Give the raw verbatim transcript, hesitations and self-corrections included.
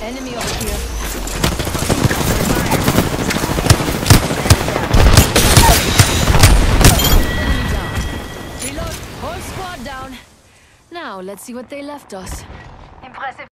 Enemy over here. Enemy down. Reload. Whole squad down. Now let's see what they left us. Impressive.